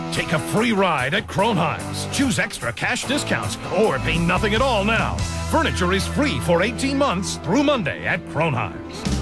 Take a free ride at Kronheims. Choose extra cash discounts or pay nothing at all now. Furniture is free for 18 months through Monday at Kronheims.